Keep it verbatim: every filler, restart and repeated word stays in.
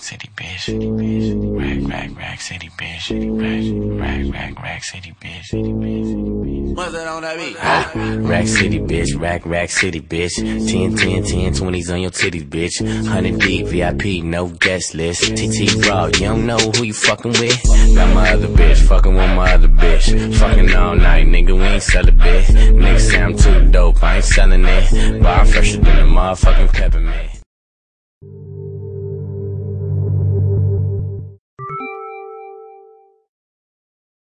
city bitch. Rack, rack, rack, city bitch. Rack, rack, rack, rack, city bitch. What's that on that beat? Ah, rack city bitch, rack, rack city bitch. ten, ten, ten, twenties on your titties, bitch. one hundred deep, V I P, no guest list. T T raw, you don't know who you fucking with. Got my other bitch, fucking with my other bitch. Fucking all night, nigga, we ain't sell a bit. Niggas say I'm too dope, I ain't selling it. But I'm fresher than a motherfucking peppermint.